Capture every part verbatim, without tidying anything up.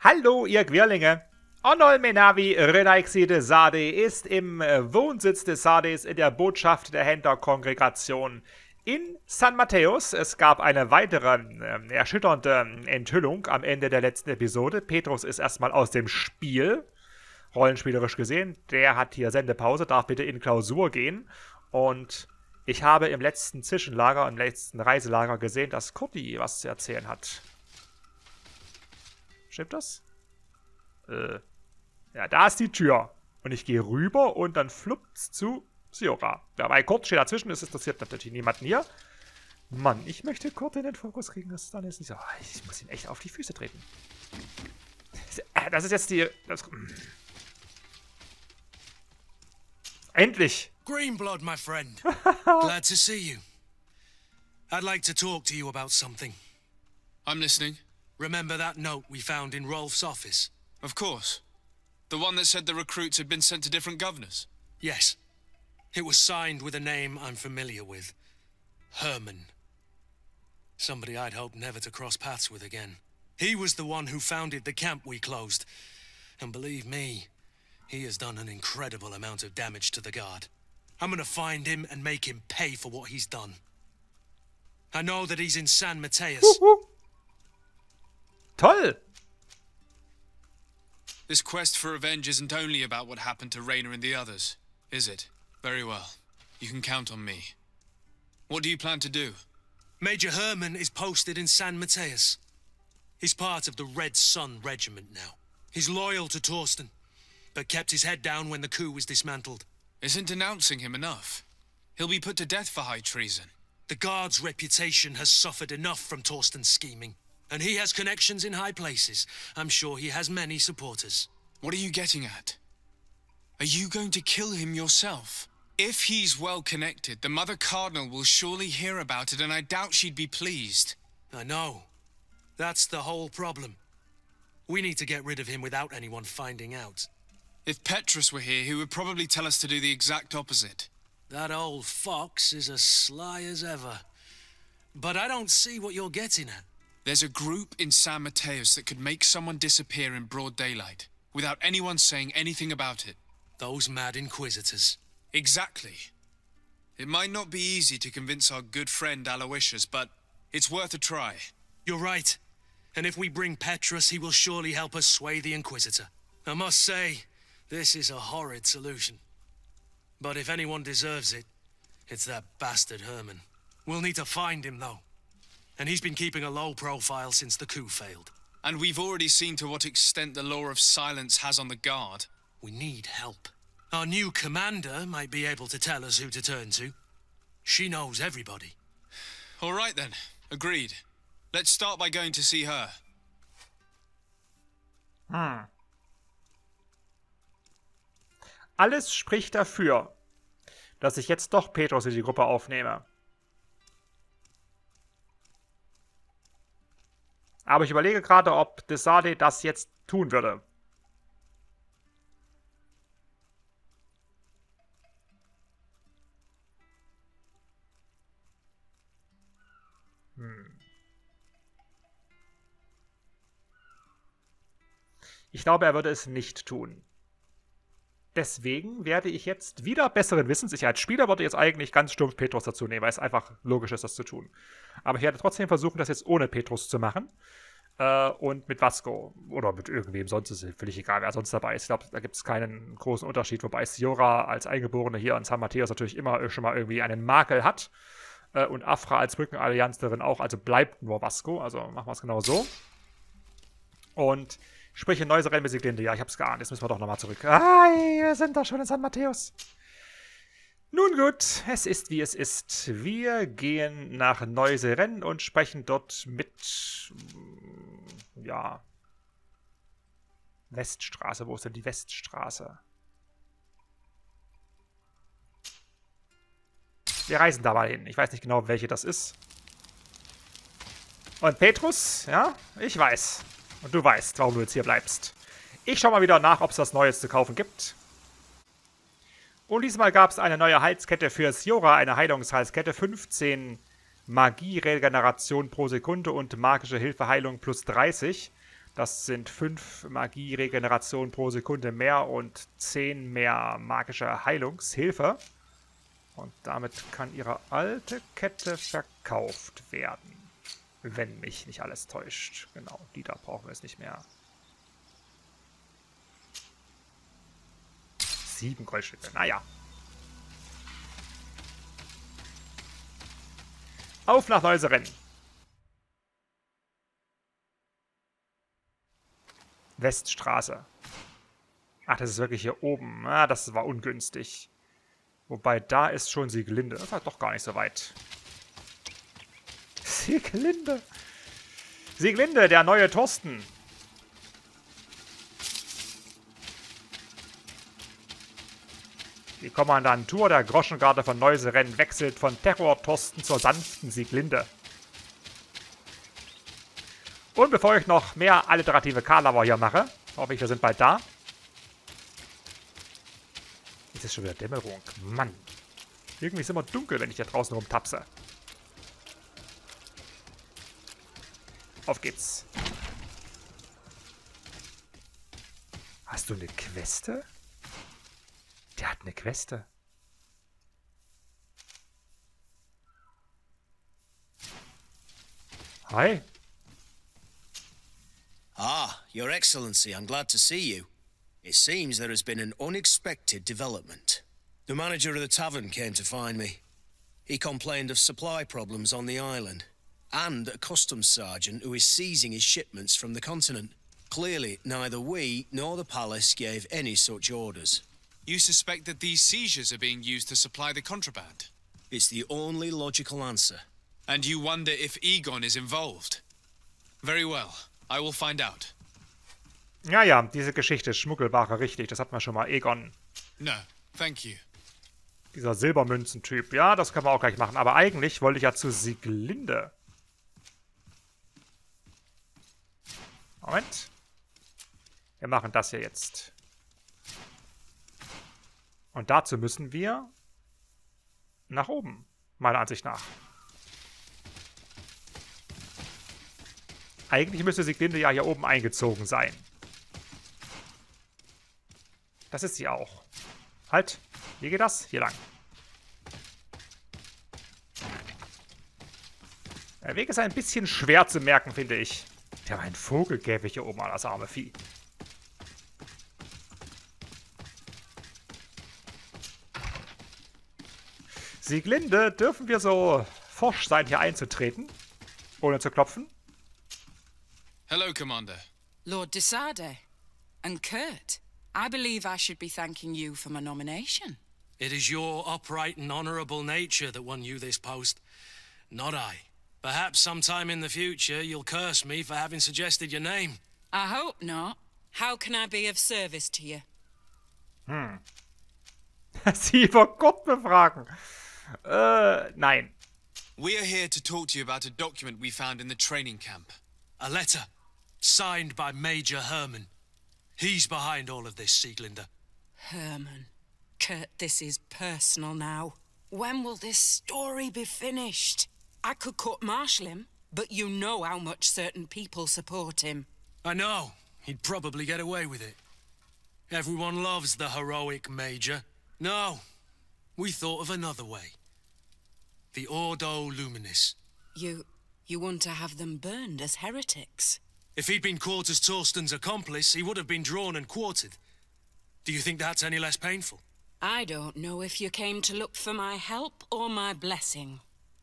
Hallo, ihr Quirlinge! Onol Menavi Renaixide Sade ist im Wohnsitz des Sades in der Botschaft der Händlerkongregation in San Mateos. Es gab eine weitere äh, erschütternde Enthüllung am Ende der letzten Episode. Petrus ist erstmal aus dem Spiel, rollenspielerisch gesehen. Der hat hier Sendepause, darf bitte in Klausur gehen. Und ich habe im letzten Zwischenlager, im letzten Reiselager gesehen, dass Kurti was zu erzählen hat. Stimmt das? Äh, ja, da ist die Tür. Und ich gehe rüber und dann fluppt's zu Siora. Ja, weil Kurt steht dazwischen, das interessiert natürlich niemanden hier. Mann, ich möchte Kurt in den Fokus kriegen, das ist dann jetzt nicht so. Ich muss ihm echt auf die Füße treten. Das ist jetzt die... Das, endlich! Greenblood, my friend. Glad to see you. I'd like to talk to you about something. I'm listening. Remember that note we found in Rolf's office? Of course. The one that said the recruits had been sent to different governors? Yes. It was signed with a name I'm familiar with. Herman. Somebody I'd hoped never to cross paths with again. He was the one who founded the camp we closed. And believe me, he has done an incredible amount of damage to the guard. I'm gonna find him and make him pay for what he's done. I know that he's in San Mateus. Toll! This quest for revenge isn't only about what happened to Raynor and the others, is it? Very well. You can count on me. What do you plan to do? Major Herman is posted in San Mateus. He's part of the Red Sun Regiment now. He's loyal to Torsten, but kept his head down when the coup was dismantled. Isn't denouncing him enough? He'll be put to death for high treason. The Guard's reputation has suffered enough from Torsten's scheming. And he has connections in high places. I'm sure he has many supporters. What are you getting at? Are you going to kill him yourself? If he's well connected, the Mother Cardinal will surely hear about it, and I doubt she'd be pleased. I know. That's the whole problem. We need to get rid of him without anyone finding out. If Petrus were here, he would probably tell us to do the exact opposite. That old fox is as sly as ever. But I don't see what you're getting at. There's a group in San Mateus that could make someone disappear in broad daylight, without anyone saying anything about it. Those mad inquisitors. Exactly. It might not be easy to convince our good friend Aloysius, but it's worth a try. You're right. And if we bring Petrus, he will surely help us sway the Inquisitor. I must say, this is a horrid solution. But if anyone deserves it, it's that bastard Herman. We'll need to find him, though. And he's been keeping a low profile since the coup failed. And we've already seen to what extent the law of silence has on the Guard. We need help. Our new commander might be able to tell us who to turn to. She knows everybody. All right then. Agreed. Let's start by going to see her. Hm. Alles spricht dafür, dass ich jetzt doch Petrus in die Gruppe aufnehme. Aber ich überlege gerade, ob Desade das jetzt tun würde. Hm. Ich glaube, er würde es nicht tun. Deswegen werde ich jetzt wieder besseren Wissens, ich als Spieler würde jetzt eigentlich ganz stumpf Petrus dazu nehmen, weil es einfach logisch ist, das zu tun. Aber ich werde trotzdem versuchen, das jetzt ohne Petrus zu machen. Äh, und mit Vasco. Oder mit irgendwem sonst, ist völlig egal, wer sonst dabei ist. Ich glaube, da gibt es keinen großen Unterschied, wobei Siora als Eingeborene hier in San Mateus natürlich immer schon mal irgendwie einen Makel hat. Äh, und Afra als Brückenallianzerin auch, also bleibt nur Vasco. Also machen wir es genau so. Und sprich in Neuse Rennbesiglinde. Ja, ich hab's geahnt. Jetzt müssen wir doch nochmal zurück. Ah, wir sind doch schon in San Mateus. Nun gut, es ist wie es ist. Wir gehen nach Neuse-Renn und sprechen dort mit, ja, Weststraße. Wo ist denn die Weststraße? Wir reisen da mal hin. Ich weiß nicht genau, welche das ist. Und Petrus, ja, ich weiß. Und du weißt, warum du jetzt hier bleibst. Ich schau mal wieder nach, ob es was Neues zu kaufen gibt. Und diesmal gab es eine neue Heilskette für Siora, eine Heilungsheilskette, fünfzehn Magie-Regeneration pro Sekunde und magische Hilfe Heilung plus dreißig. Das sind fünf Magie-Regeneration pro Sekunde mehr und zehn mehr magische Heilungshilfe. Und damit kann ihre alte Kette verkauft werden. Wenn mich nicht alles täuscht. Genau, die da brauchen wir es nicht mehr. Sieben Goldstücke, naja. Auf nach Neuseren. Weststraße. Ach, das ist wirklich hier oben. Ah, das war ungünstig. Wobei, da ist schon Sieglinde. Das war doch gar nicht so weit. Sieglinde. Sieglinde, der neue Thorsten. Die Kommandantur der Groschengarde von Neuseren wechselt von Terror-Thorsten zur sanften Sieglinde. Und bevor ich noch mehr alliterative Karlauer hier mache, hoffe ich, wir sind bald da. Jetzt ist schon wieder Dämmerung. Mann. Irgendwie ist es immer dunkel, wenn ich hier draußen rumtapse. Auf geht's. Hast du eine Queste? Der hat eine Queste. Hi. Ah, Your Excellency, I'm glad to see you. It seems there has been an unexpected development. The manager of the tavern came to find me. He complained of supply problems on the island, and a customs sergeant who is seizing his shipments from the continent. Clearly, neither we nor the palace gave any such orders. You suspect that these seizures are being used to supply the contraband? It's the only logical answer. And you wonder if Egon is involved? Very well. I will find out. Ja, ja, diese Geschichte ist Schmuggelware, richtig. Das hatten wir schon mal. Egon. No, thank you. Dieser Silbermünzentyp. Ja, das können wir auch gleich machen. Aber eigentlich wollte ich ja zu Sieglinde. Moment. Wir machen das hier jetzt. Und dazu müssen wir nach oben, meiner Ansicht nach. Eigentlich müsste Sieglinde ja hier oben eingezogen sein. Das ist sie auch. Halt, wie geht das? Hier lang. Der Weg ist ein bisschen schwer zu merken, finde ich. Der war ein Vogelkäfig hier oben an, das arme Vieh. Sieglinde, dürfen wir so forsch sein, hier einzutreten? Ohne zu klopfen? Hello, Commander. Lord de Sardet. And Kurt, I believe I should be thanking you for my nomination. It is your upright and honourable nature that won you this post, not I. Perhaps sometime in the future you'll curse me for having suggested your name. I hope not. How can I be of service to you? Hm. Sie über Gott befragen. Äh, nein. We are here to talk to you about a document we found in the training camp. A letter, signed by Major Herman. He's behind all of this, Sieglinde. Herman. Kurt, this is personal now. When will this story be finished? I could court-martial him, but you know how much certain people support him. I know. He'd probably get away with it. Everyone loves the heroic Major. No, we thought of another way. The Ordo Luminis. You... you want to have them burned as heretics? If he'd been caught as Torsten's accomplice, he would have been drawn and quartered. Do you think that's any less painful? I don't know if you came to look for my help or my blessing.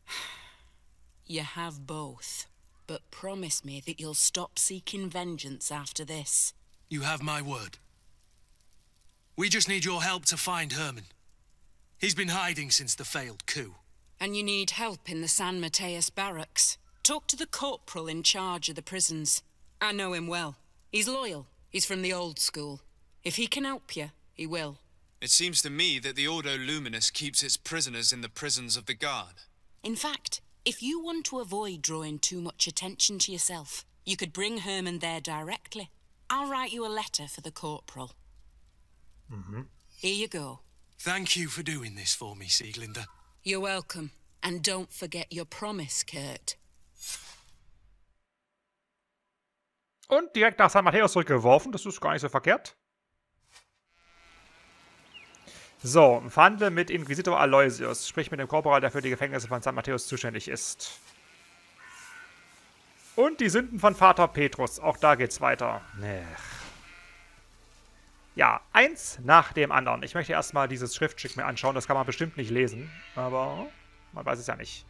You have both. But promise me that you'll stop seeking vengeance after this. You have my word. We just need your help to find Herman. He's been hiding since the failed coup. And you need help in the San Mateus barracks. Talk to the corporal in charge of the prisons. I know him well. He's loyal. He's from the old school. If he can help you, he will. It seems to me that the Ordo Luminis keeps its prisoners in the prisons of the guard. In fact, if you want to avoid drawing too much attention to yourself, you could bring Herman there directly. I'll write you a letter for the corporal. Mm-hmm. Here you go. Thank you for doing this for me, Sieglinde. You're welcome. And don't forget your promise, Kurt. Und direkt nach San Matthäus zurückgeworfen. Das ist gar nicht so verkehrt. So, verhandle mit Inquisitor Aloysius. Sprich mit dem Korporal, der für die Gefängnisse von San Matthäus zuständig ist. Und die Sünden von Vater Petrus. Auch da geht's weiter. Nee. Ja, eins nach dem anderen. Ich möchte erstmal dieses Schriftstück mir anschauen. Das kann man bestimmt nicht lesen. Aber man weiß es ja nicht.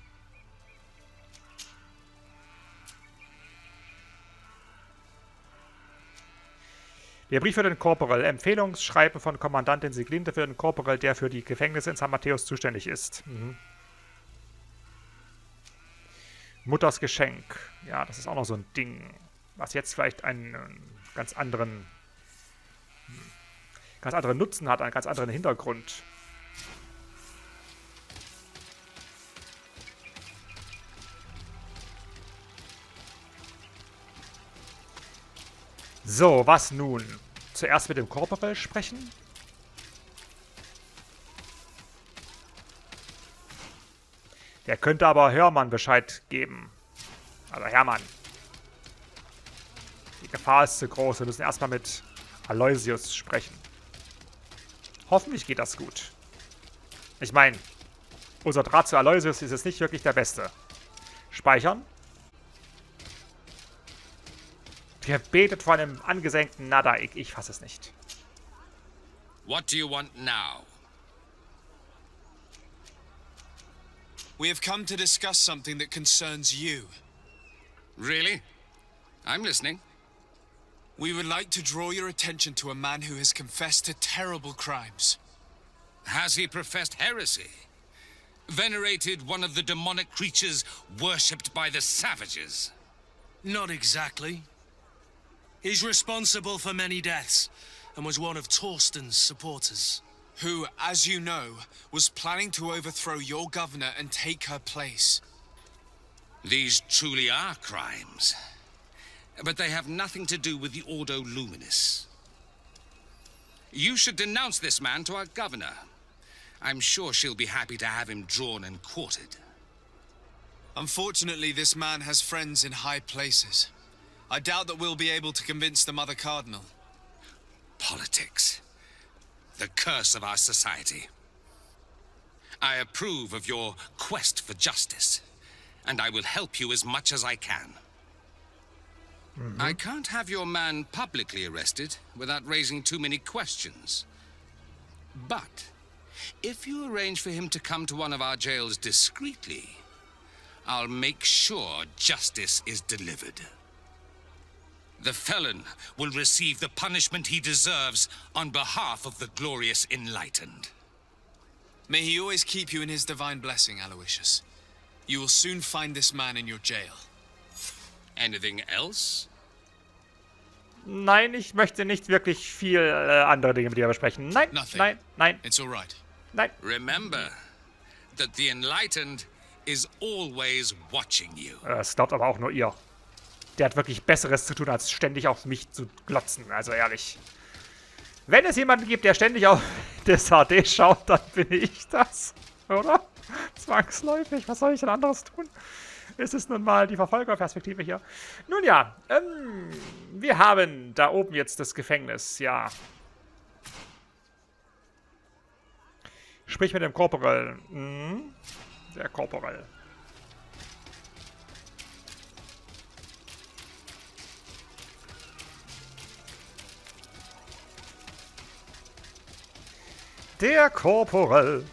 Der Brief für den Korporal. Empfehlungsschreiben von Kommandantin Sieglinde für den Korporal, der für die Gefängnisse in San Matthäus zuständig ist. Mhm. Mutters Geschenk. Ja, das ist auch noch so ein Ding. Was jetzt vielleicht einen ganz anderen, ganz anderen Nutzen hat, einen ganz anderen Hintergrund. So, was nun? Zuerst mit dem Korporal sprechen? Der könnte aber Hörmann Bescheid geben. Also Hermann. Die Gefahr ist zu groß. Wir müssen erstmal mit Aloysius sprechen. Hoffentlich geht das gut. Ich meine, unser Draht zu Aloysius ist jetzt nicht wirklich der beste. Speichern. Der betet vor einem angesenkten Nadaik. Ich fasse es nicht. What do you want now? We have come to discuss something that concerns you. Really? I'm listening. We would like to draw your attention to a man who has confessed to terrible crimes. Has he professed heresy? Venerated one of the demonic creatures worshipped by the savages? Not exactly. He's responsible for many deaths, and was one of Torsten's supporters. Who, as you know, was planning to overthrow your governor and take her place. These truly are crimes. But they have nothing to do with the Ordo Luminis. You should denounce this man to our governor. I'm sure she'll be happy to have him drawn and quartered. Unfortunately, this man has friends in high places. I doubt that we'll be able to convince the Mother Cardinal. Politics. The curse of our society. I approve of your quest for justice, and I will help you as much as I can. Mm-hmm. I can't have your man publicly arrested without raising too many questions. But if you arrange for him to come to one of our jails discreetly, I'll make sure justice is delivered. The felon will receive the punishment he deserves on behalf of the glorious enlightened. May he always keep you in his divine blessing, Aloysius. You will soon find this man in your jail. Anything else? Nein, ich möchte nicht wirklich viel äh, andere Dinge mit dir besprechen. Nein, Nothing. nein, nein. It's all right. Nein. Remember that the enlightened is always watching you. Das glaubt aber auch nur ihr. Der hat wirklich Besseres zu tun, als ständig auf mich zu glotzen. Also ehrlich. Wenn es jemanden gibt, der ständig auf das H D schaut, dann bin ich das. Oder? Zwangsläufig. Was soll ich denn anderes tun? Es ist nun mal die Verfolgerperspektive hier. Nun ja, ähm, wir haben da oben jetzt das Gefängnis, ja. Sprich mit dem Korporal. Hm, der Korporal. Der Korporal.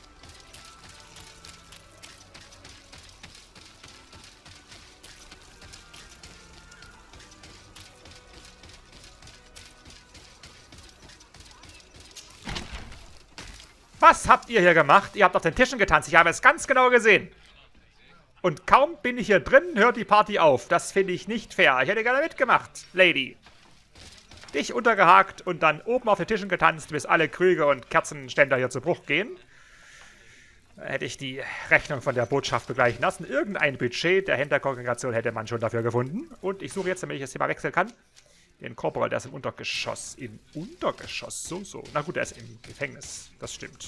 Was habt ihr hier gemacht? Ihr habt auf den Tischen getanzt. Ich habe es ganz genau gesehen. Und kaum bin ich hier drin, hört die Party auf. Das finde ich nicht fair. Ich hätte gerne mitgemacht, Lady. Dich untergehakt und dann oben auf den Tischen getanzt, bis alle Krüge und Kerzenständer hier zu Bruch gehen. Da hätte ich die Rechnung von der Botschaft begleichen lassen. Irgendein Budget der Händlerkongregation hätte man schon dafür gefunden. Und ich suche jetzt, damit ich das Thema wechseln kann, den Korporal, der ist im Untergeschoss. Im Untergeschoss? So, so. Na gut, der ist im Gefängnis. Das stimmt.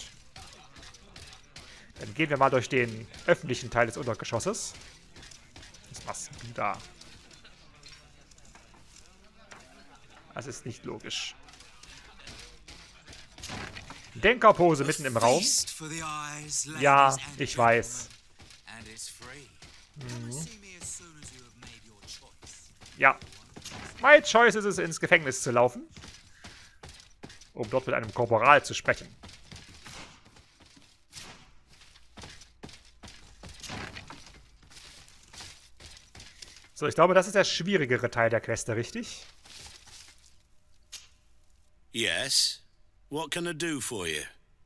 Dann gehen wir mal durch den öffentlichen Teil des Untergeschosses. Was machst du da? Das ist nicht logisch. Denkerpose mitten im Raum. Ja, ich weiß. Mhm. Ja. My choice ist es, ins Gefängnis zu laufen, um dort mit einem Korporal zu sprechen. So, ich glaube, das ist der schwierigere Teil der Queste, richtig? Yes. What can I do for you?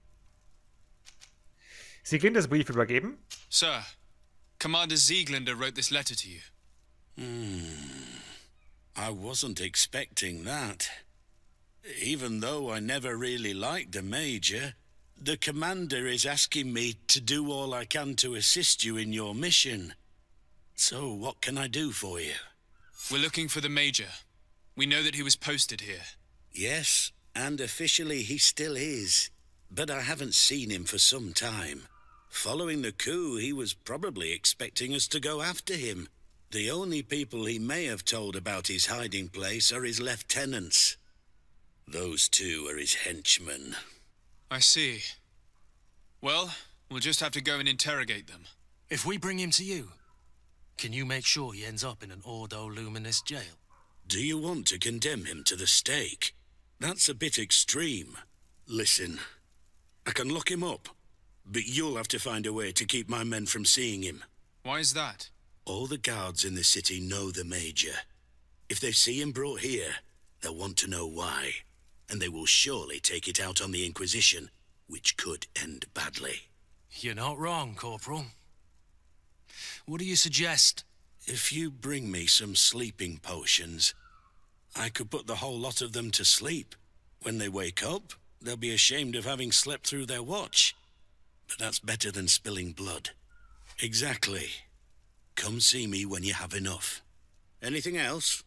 Sie gehen das Brief übergeben. Sir, Commander Zieglander wrote this letter to you. Hmm. I wasn't expecting that. Even though I never really liked the Major, the Commander is asking me to do all I can to assist you in your mission. So, what can I do for you? We're looking for the Major. We know that he was posted here. Yes, and officially he still is. But I haven't seen him for some time. Following the coup, he was probably expecting us to go after him. The only people he may have told about his hiding place are his lieutenants. Those two are his henchmen. I see. Well, we'll just have to go and interrogate them. If we bring him to you, can you make sure he ends up in an Ordo Luminous jail? Do you want to condemn him to the stake? That's a bit extreme. Listen, I can lock him up, but you'll have to find a way to keep my men from seeing him. Why is that? All the guards in the city know the Major. If they see him brought here, they'll want to know why. And they will surely take it out on the Inquisition, which could end badly. You're not wrong, Corporal. What do you suggest? If you bring me some sleeping potions, I could put the whole lot of them to sleep. When they wake up, they'll be ashamed of having slept through their watch. But that's better than spilling blood. Exactly. Come see me when you have enough. Anything else?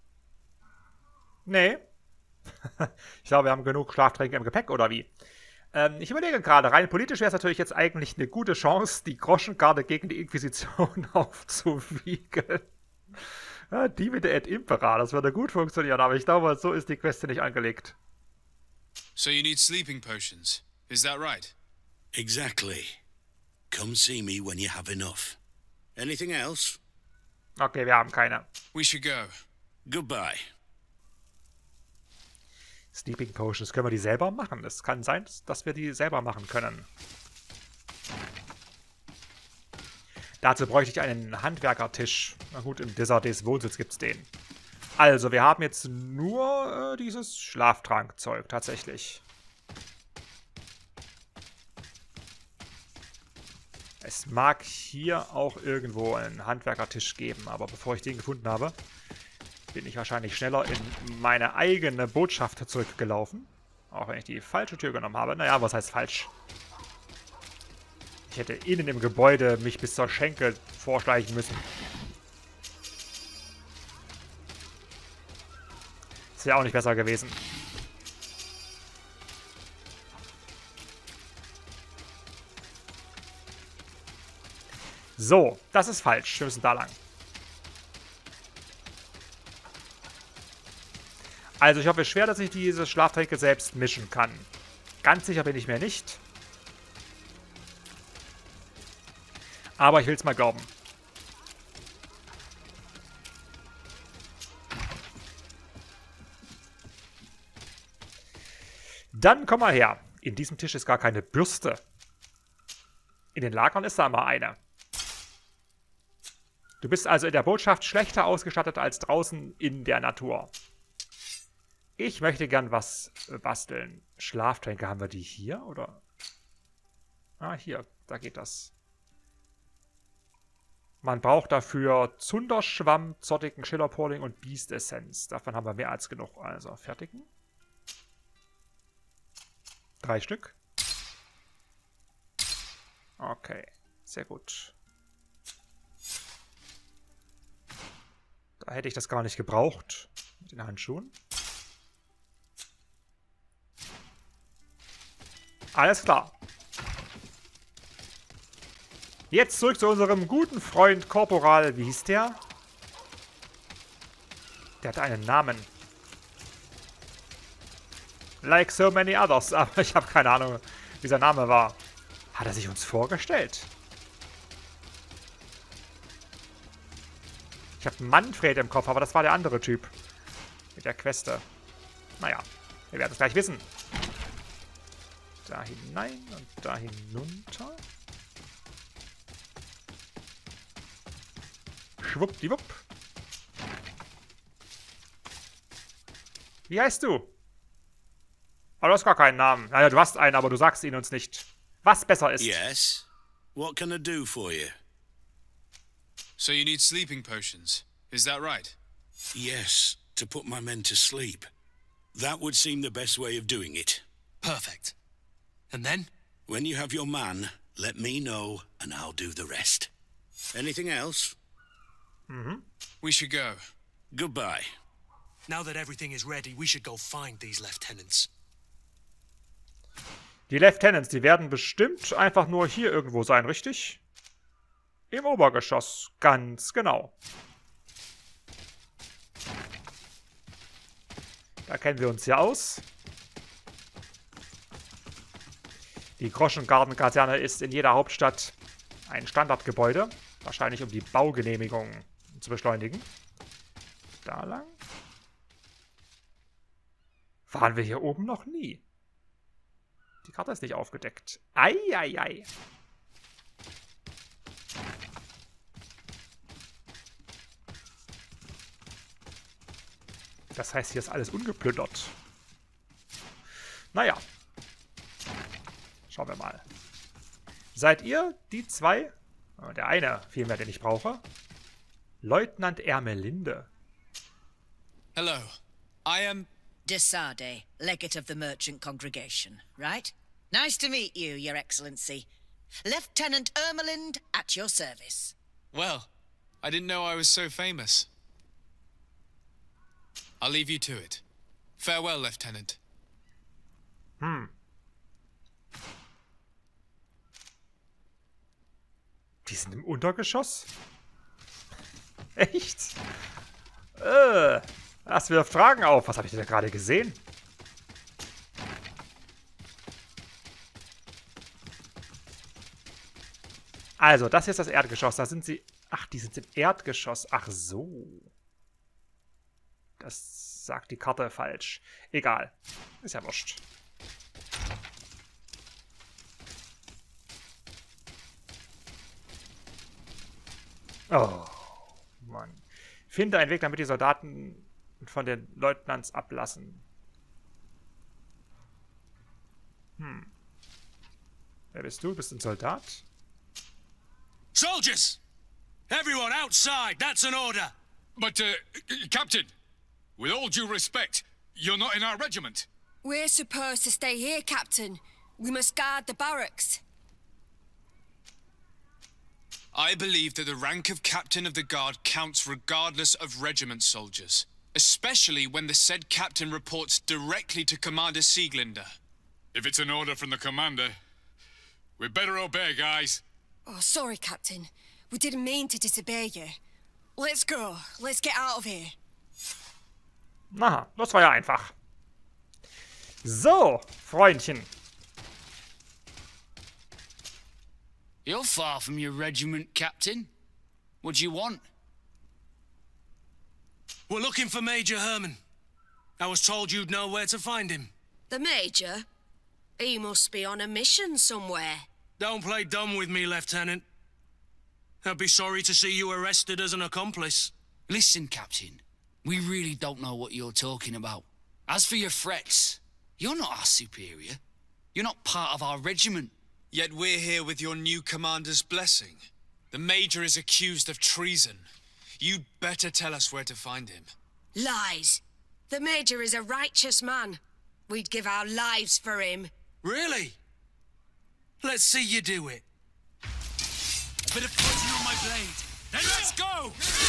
Nee. Ich glaube, wir haben genug Schlaftränke im Gepäck, oder wie? Ähm, ich überlege gerade, rein politisch wäre es natürlich jetzt eigentlich eine gute Chance, die Groschengarde gegen die Inquisition aufzuwiegeln. Ja, Divide et Impera, das würde gut funktionieren, aber ich glaube, so ist die Queste nicht angelegt. So you need sleeping potions, is that right? Exactly. Come see me when you have enough. Anything else? Okay, wir haben keine. We should go. Goodbye. Sleeping Potions, können wir die selber machen? Es kann sein, dass wir die selber machen können. Dazu bräuchte ich einen Handwerkertisch. Na gut, im Desartes Wohnsitz gibt es den. Also, wir haben jetzt nur äh, dieses Schlaftrankzeug tatsächlich. Es mag hier auch irgendwo einen Handwerkertisch geben, aber bevor ich den gefunden habe, bin ich wahrscheinlich schneller in meine eigene Botschaft zurückgelaufen. Auch wenn ich die falsche Tür genommen habe. Naja, was heißt falsch? Ich hätte innen im Gebäude mich bis zur Schenkel vorschleichen müssen. Das wäre auch nicht besser gewesen. So, das ist falsch. Wir müssen da lang. Also ich hoffe schwer, dass ich diese Schlaftränke selbst mischen kann. Ganz sicher bin ich mir nicht. Aber ich will es mal glauben. Dann komm mal her. In diesem Tisch ist gar keine Bürste. In den Lagern ist da mal eine. Du bist also in der Botschaft schlechter ausgestattet als draußen in der Natur. Ich möchte gern was basteln. Schlaftränke, haben wir die hier, oder? Ah, hier, da geht das. Man braucht dafür Zunderschwamm, zottigen Schillerporling und Biestessenz. Davon haben wir mehr als genug. Also, fertigen. Drei Stück. Okay, sehr gut. Da hätte ich das gar nicht gebraucht. Mit den Handschuhen. Alles klar. Jetzt zurück zu unserem guten Freund Korporal. Wie hieß der? Der hatte einen Namen. Like so many others. Aber ich habe keine Ahnung, wie sein Name war. Hat er sich uns vorgestellt? Ich habe Manfred im Kopf, aber das war der andere Typ. Mit der Queste. Naja, wir werden es gleich wissen. Da hinein und da hinunter. Schwuppdiwupp. Wie heißt du? Aber du hast gar keinen Namen. Naja, du hast einen, aber du sagst ihn uns nicht. Was besser ist. Yes? What can I do for you? So you need sleeping potions, is that right? Yes, to put my men to sleep. That would seem the best way of doing it. Perfect. And then? When you have your man, let me know and I'll do the rest. Anything else? Mhm. We should go. Goodbye. Now that everything is ready, we should go find these lieutenants. Die Lieutenants, die werden bestimmt einfach nur hier irgendwo sein, richtig? Im Obergeschoss, ganz genau. Da kennen wir uns ja aus. Die Groschengardenkaserne ist in jeder Hauptstadt ein Standardgebäude. Wahrscheinlich um die Baugenehmigung zu beschleunigen. Da lang. Waren wir hier oben noch nie? Die Karte ist nicht aufgedeckt. Ei, ei, ei. Das heißt, hier ist alles ungeplündert. Naja. Schauen wir mal. Seid ihr die zwei? Der eine, vielmehr, den ich brauche. Leutnant Ermelinde. Hello. I am... Desade, legate of the merchant congregation, right? Nice to meet you, Your Excellency. Lieutenant Ermelind at your service. Well, I didn't know I was so famous. I'll leave you to it. Farewell, Lieutenant. Hm. Die sind im Untergeschoss? Echt? Äh, das wirft Fragen auf. Was habe ich denn da gerade gesehen? Also, das hier ist das Erdgeschoss. Da sind sie... Ach, die sind im Erdgeschoss. Ach so. Das sagt die Karte falsch. Egal. Ist ja wurscht. Oh, Mann. Finde einen Weg, damit die Soldaten von den Leutnants ablassen. Hm. Wer bist du? Bist du ein Soldat? Soldiers! Everyone outside! That's an order! But, uh, Captain, with all due respect, you're not in our regiment. We're supposed to stay here, Captain. We must guard the barracks. I believe that the rank of Captain of the Guard counts regardless of regiment soldiers, especially when the said captain reports directly to Commander Sieglinder. If it's an order from the commander, we better obey, guys. Oh, sorry, Captain. We didn't mean to disobey you. Let's go. Let's get out of here. Aha, das war ja einfach. So, Freundchen. You're far from your regiment, Captain. What do you want? We're looking for Major Herman. I was told you'd know where to find him. The Major? He must be on a mission somewhere. Don't play dumb with me, Lieutenant. I'd be sorry to see you arrested as an accomplice. Listen, Captain. We really don't know what you're talking about. As for your threats, you're not our superior. You're not part of our regiment. Yet we're here with your new commander's blessing. The Major is accused of treason. You'd better tell us where to find him. Lies. The Major is a righteous man. We'd give our lives for him. Really? Let's see you do it. A bit of poison on my blade. Then let's go!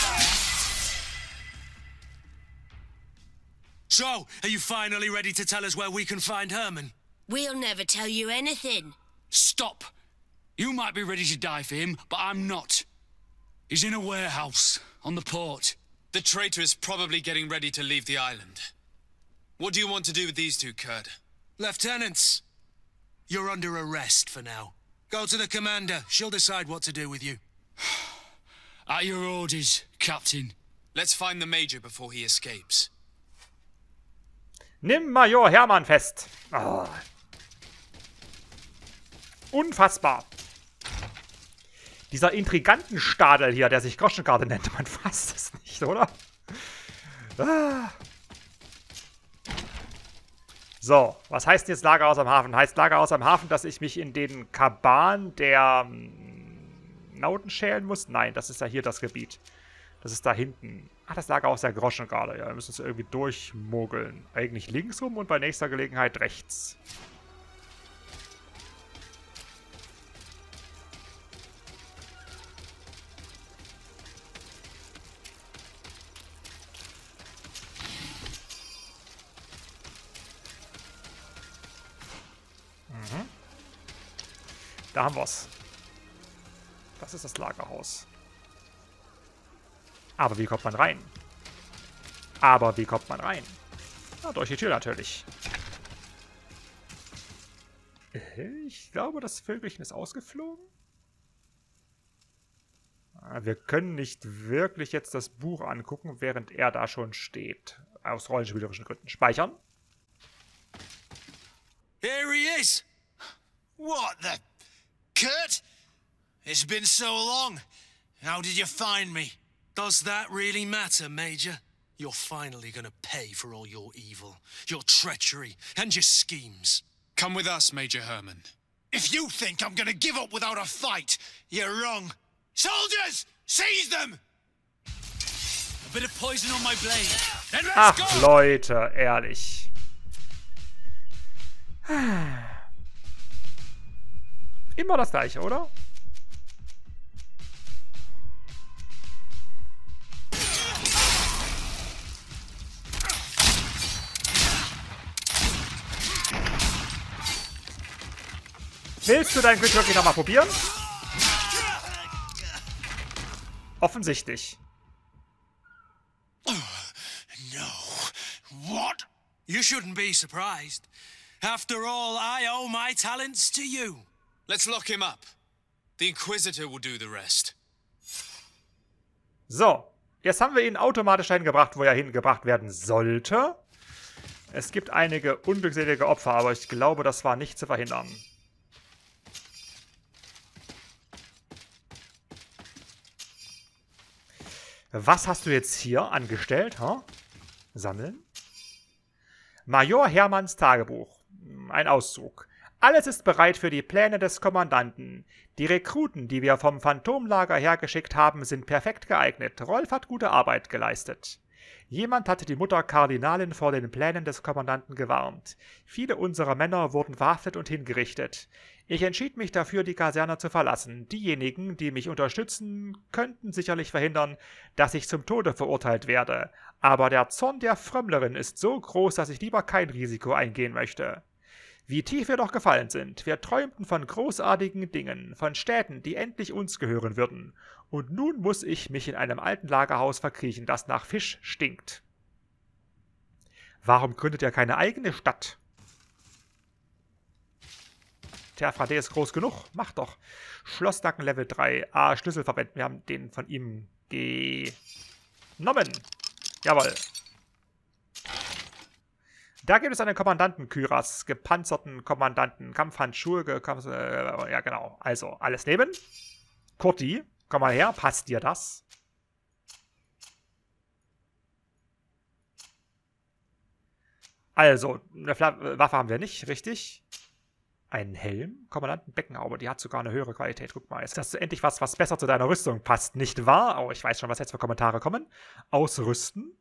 So, are you finally ready to tell us where we can find Herman? We'll never tell you anything. Stop! You might be ready to die for him, but I'm not. He's in a warehouse on the port. The traitor is probably getting ready to leave the island. What do you want to do with these two, Kurd? Lieutenants, you're under arrest for now. Go to the commander. She'll decide what to do with you. At your orders, Captain. Let's find the Major before he escapes. Nimm Major Hermann fest. Oh. Unfassbar. Dieser Intrigantenstadel hier, der sich Groschengarde nennt, man fasst es nicht, oder? Ah. So, was heißt jetzt Lagerhaus am Hafen? Heißt Lagerhaus am Hafen, dass ich mich in den Kaban der hm, Nauten schälen muss? Nein, das ist ja hier das Gebiet. Das ist da hinten. Ach, das Lagerhaus der Groschengarde. Ja, wir müssen es irgendwie durchmogeln. Eigentlich links rum und bei nächster Gelegenheit rechts. Da haben wir es. Das ist das Lagerhaus. Aber wie kommt man rein? Aber wie kommt man rein? Na, durch die Tür natürlich. Ich glaube, das Vögelchen ist ausgeflogen. Wir können nicht wirklich jetzt das Buch angucken, während er da schon steht. Aus rollenspielerischen Gründen. Speichern. Here he is! What the... Kurt? It's been so long. How did you find me? Does that really matter, Major? You're finally gonna pay for all your evil, your treachery, and your schemes. Come with us, Major Herman. If you think I'm gonna give up without a fight, you're wrong. Soldiers! Seize them! A bit of poison on my blade. Then let's Ach, go! Leute, ehrlich. Immer das Gleiche, oder? Willst du dein Glück wirklich nochmal probieren? Offensichtlich. No. What? You shouldn't be surprised. After all, I owe my talents to you. Let's lock him up. The Inquisitor will do the rest. So, jetzt haben wir ihn automatisch dahin gebracht, wo er hingebracht werden sollte. Es gibt einige unglückselige Opfer, aber ich glaube, das war nicht zu verhindern. Was hast du jetzt hier angestellt? Huh? Sammeln? Major Hermanns Tagebuch. Ein Auszug. Alles ist bereit für die Pläne des Kommandanten. Die Rekruten, die wir vom Phantomlager hergeschickt haben, sind perfekt geeignet. Rolf hat gute Arbeit geleistet. Jemand hatte die Mutter Kardinalin vor den Plänen des Kommandanten gewarnt. Viele unserer Männer wurden verhaftet und hingerichtet. Ich entschied mich dafür, die Kaserne zu verlassen. Diejenigen, die mich unterstützen, könnten sicherlich verhindern, dass ich zum Tode verurteilt werde. Aber der Zorn der Frömmlerin ist so groß, dass ich lieber kein Risiko eingehen möchte. Wie tief wir doch gefallen sind. Wir träumten von großartigen Dingen, von Städten, die endlich uns gehören würden. Und nun muss ich mich in einem alten Lagerhaus verkriechen, das nach Fisch stinkt. Warum gründet er keine eigene Stadt? Terfrade ist groß genug. Mach doch. Schlossnacken Level drei. Ah, Schlüssel verwenden. Wir haben den von ihm genommen. Jawohl. Da gibt es einen Kommandanten Kyras, gepanzerten Kommandanten, Kampfhandschuhe, Kampf, äh, ja genau, also alles nehmen. Kurti, komm mal her, passt dir das? Also, eine Fla Waffe haben wir nicht, richtig? Einen Helm, Kommandanten Beckenhaube, die hat sogar eine höhere Qualität. Guck mal, ist das endlich was, was besser zu deiner Rüstung passt, nicht wahr? Oh, ich weiß schon, was jetzt für Kommentare kommen. Ausrüsten.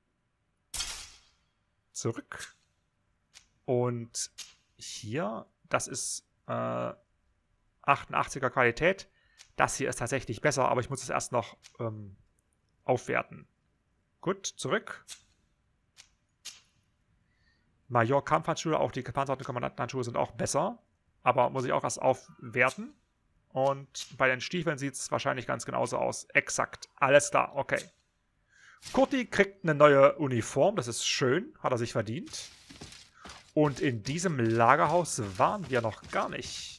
Zurück. Und hier, das ist äh, achtundachtziger Qualität. Das hier ist tatsächlich besser, aber ich muss es erst noch ähm, aufwerten. Gut, zurück. Major Kampfhandschuhe, auch die gepanzerten Kommandantenhandschuhe sind auch besser. Aber muss ich auch erst aufwerten. Und bei den Stiefeln sieht es wahrscheinlich ganz genauso aus. Exakt. Alles klar, okay. Kurti kriegt eine neue Uniform, das ist schön, hat er sich verdient. Und in diesem Lagerhaus waren wir noch gar nicht.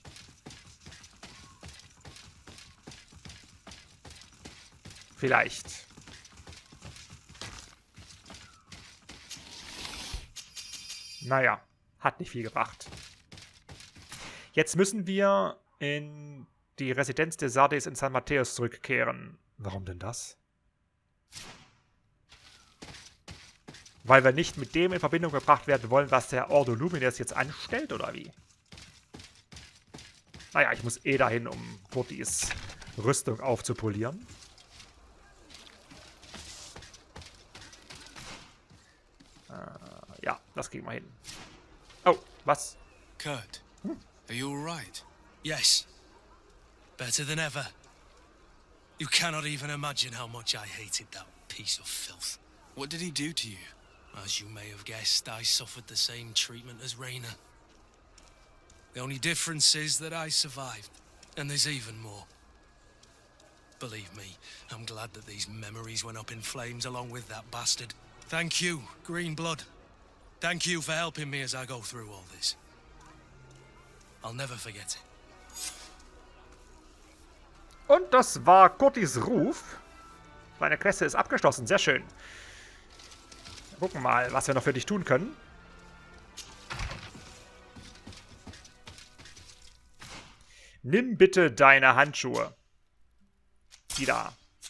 Vielleicht. Naja, hat nicht viel gebracht. Jetzt müssen wir in die Residenz der Sardes in San Mateus zurückkehren. Warum denn das? Weil wir nicht mit dem in Verbindung gebracht werden wollen, was der Ordo Lumines jetzt anstellt, oder wie? Naja, ich muss eh dahin, um Curtis Rüstung aufzupolieren. Äh, ja, das kriegen wir hin. Oh, was? Kurt, hm? Are you alright? Yes. Better than ever. You cannot even imagine how much I hated that piece of filth. What did he do to you? As you may have guessed, I suffered the same treatment as Raina. The only difference is that I survived, and there's even more. Believe me, I'm glad that these memories went up in flames along with that bastard. Thank you, Green Blood. Thank you for helping me as I go through all this. I'll never forget it. Und das war Curtis Ruf. Meine Quest ist abgeschlossen, sehr schön. Gucken mal, was wir noch für dich tun können. Nimm bitte deine Handschuhe. Die da.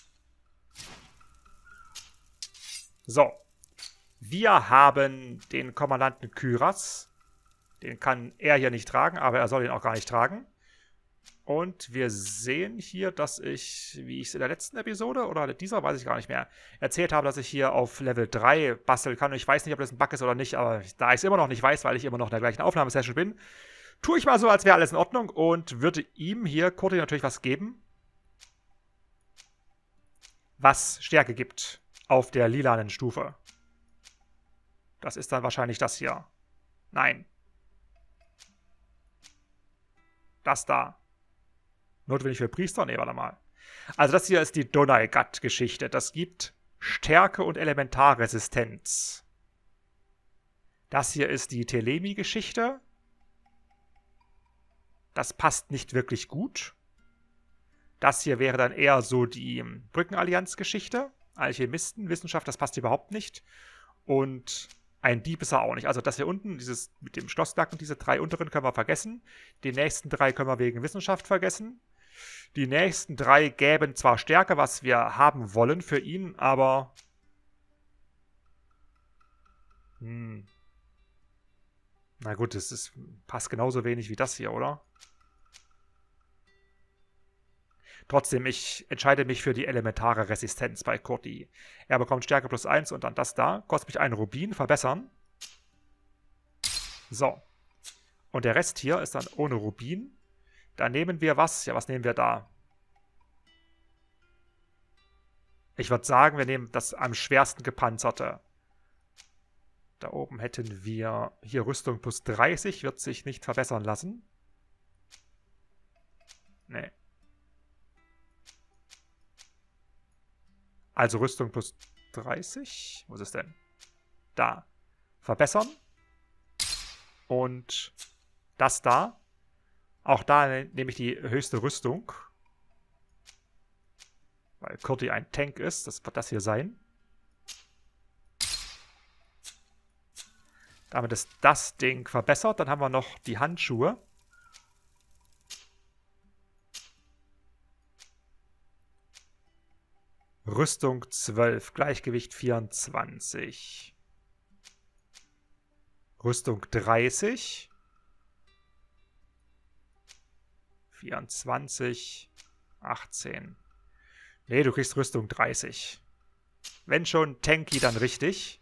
So. Wir haben den Kommandanten Kyras. Den kann er hier nicht tragen, aber er soll ihn auch gar nicht tragen. Und wir sehen hier, dass ich, wie ich es in der letzten Episode oder dieser, weiß ich gar nicht mehr, erzählt habe, dass ich hier auf Level drei basteln kann. Und ich weiß nicht, ob das ein Bug ist oder nicht, aber da ich es immer noch nicht weiß, weil ich immer noch in der gleichen Aufnahmesession bin, tue ich mal so, als wäre alles in Ordnung und würde ihm hier, Curtis, natürlich was geben, was Stärke gibt auf der lilanen Stufe. Das ist dann wahrscheinlich das hier. Nein. Das da. Notwendig für Priester? Nee, warte mal. Also das hier ist die Donai-Gat-Geschichte. Das gibt Stärke und Elementarresistenz. Das hier ist die Telemi-Geschichte. Das passt nicht wirklich gut. Das hier wäre dann eher so die Brückenallianz-Geschichte. Alchemisten, Wissenschaft, das passt überhaupt nicht. Und ein Dieb ist er auch nicht. Also das hier unten, dieses mit dem Schlossnacken, diese drei unteren können wir vergessen. Die nächsten drei können wir wegen Wissenschaft vergessen. Die nächsten drei gäben zwar Stärke, was wir haben wollen für ihn, aber hm. Na gut, das ist, passt genauso wenig wie das hier, oder? Trotzdem, ich entscheide mich für die elementare Resistenz bei Curtis. Er bekommt Stärke plus eins und dann das da. Kostet mich einen Rubin, verbessern. So. Und der Rest hier ist dann ohne Rubin. Da nehmen wir was? Ja, was nehmen wir da? Ich würde sagen, wir nehmen das am schwersten gepanzerte. Da oben hätten wir hier Rüstung plus dreißig. Wird sich nicht verbessern lassen. Nee. Also Rüstung plus dreißig. Wo ist es denn? Da. Verbessern. Und das da. Auch da nehme ich die höchste Rüstung. Weil Curtis ein Tank ist. Das wird das hier sein. Damit ist das Ding verbessert. Dann haben wir noch die Handschuhe. Rüstung zwölf, Gleichgewicht vierundzwanzig. Rüstung dreißig. vierundzwanzig. achtzehn. Nee, du kriegst Rüstung dreißig. Wenn schon Tanky, dann richtig.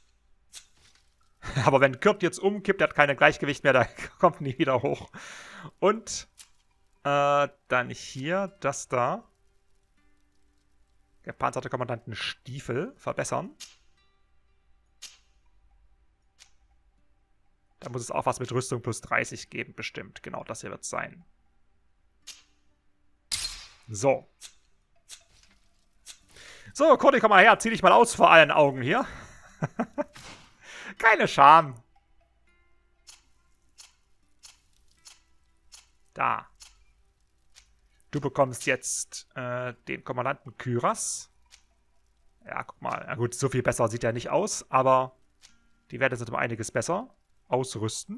Aber wenn Kurt jetzt umkippt, der hat kein Gleichgewicht mehr, da kommt nie wieder hoch. Und äh, dann hier das da. Gepanzerte Kommandanten Stiefel verbessern. Da muss es auch was mit Rüstung plus dreißig geben, bestimmt. Genau, das hier wird es sein. So. So, Curtis, komm mal her. Zieh dich mal aus vor allen Augen hier. Keine Scham. Da. Du bekommst jetzt äh, den Kommandanten Kyras. Ja, guck mal. Na gut, so viel besser sieht er nicht aus, aber die Werte sind um einiges besser. Ausrüsten.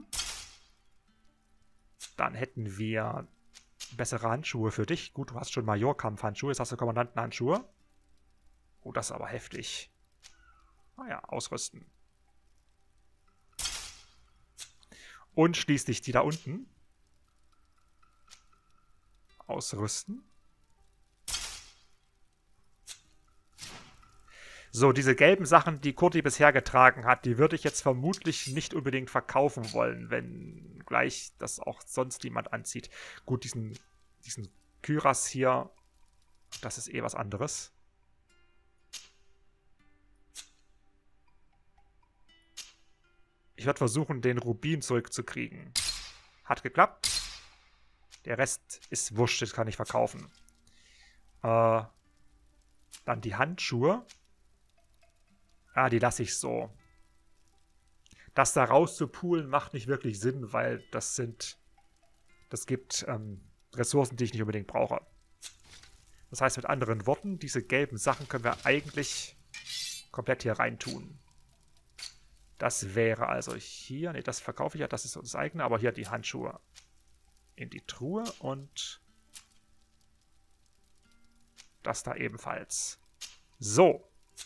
Dann hätten wir bessere Handschuhe für dich. Gut, du hast schon Majorkampfhandschuhe, jetzt hast du Kommandantenhandschuhe. Oh, das ist aber heftig. Naja, ausrüsten. Und schließlich die da unten. Ausrüsten. So, diese gelben Sachen, die Kurti bisher getragen hat, die würde ich jetzt vermutlich nicht unbedingt verkaufen wollen, wenn gleich das auch sonst jemand anzieht. Gut, diesen, diesen Kyras hier, das ist eh was anderes. Ich werde versuchen, den Rubin zurückzukriegen. Hat geklappt. Der Rest ist wurscht, das kann ich verkaufen. Äh, dann die Handschuhe. Ah, die lasse ich so. Das da rauszupulen macht nicht wirklich Sinn, weil das sind... Das gibt ähm, Ressourcen, die ich nicht unbedingt brauche. Das heißt mit anderen Worten, diese gelben Sachen können wir eigentlich komplett hier rein tun. Das wäre also hier... Ne, das verkaufe ich ja, das ist das eigene, aber hier die Handschuhe in die Truhe und das da ebenfalls. So.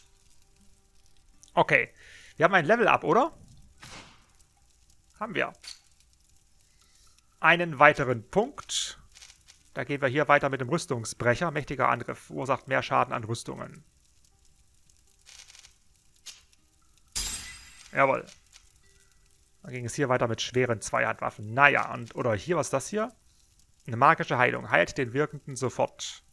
Okay. Wir haben ein Level-Up, oder? Haben wir. Einen weiteren Punkt. Da gehen wir hier weiter mit dem Rüstungsbrecher. Mächtiger Angriff. Verursacht mehr Schaden an Rüstungen. Jawohl. Dann ging es hier weiter mit schweren Zweihandwaffen. Naja, und oder hier, was ist das hier? Eine magische Heilung. Heilt den Wirkenden sofort.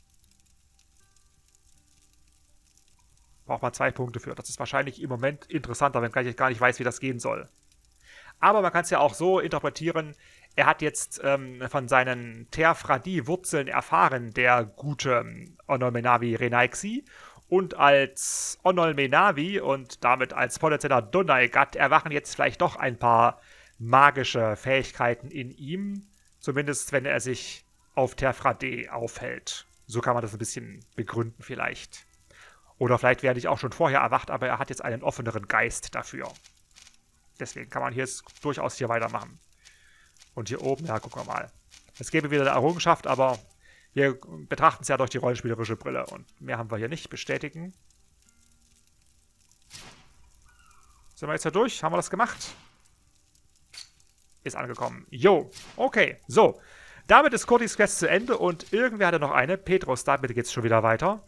Braucht man zwei Punkte für. Das ist wahrscheinlich im Moment interessanter, wenn ich gar nicht weiß, wie das gehen soll. Aber man kann es ja auch so interpretieren, er hat jetzt ähm, von seinen Terfradi-Wurzeln erfahren, der gute Onolmenavi Renaixi. Und als Onolmenavi und damit als potenzieller Donaigat erwachen jetzt vielleicht doch ein paar magische Fähigkeiten in ihm. Zumindest, wenn er sich auf Terfrade aufhält. So kann man das ein bisschen begründen vielleicht. Oder vielleicht werde ich auch schon vorher erwacht, aber er hat jetzt einen offeneren Geist dafür. Deswegen kann man hier jetzt durchaus hier weitermachen. Und hier oben, ja, gucken wir mal. Es gäbe wieder eine Errungenschaft, aber wir betrachten es ja durch die rollenspielerische Brille. Und mehr haben wir hier nicht. Bestätigen. Sind wir jetzt hier durch? Haben wir das gemacht? Ist angekommen. Jo, okay. So, damit ist Kurtis Quest zu Ende und irgendwer hatte noch eine. Petrus, damit geht es schon wieder weiter.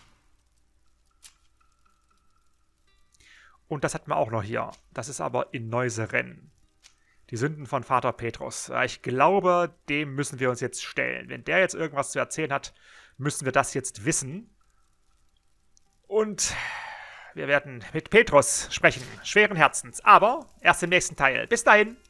Und das hatten wir auch noch hier. Das ist aber in Neuseren. Die Sünden von Vater Petrus. Ich glaube, dem müssen wir uns jetzt stellen. Wenn der jetzt irgendwas zu erzählen hat, müssen wir das jetzt wissen. Und wir werden mit Petrus sprechen. Schweren Herzens. Aber erst im nächsten Teil. Bis dahin.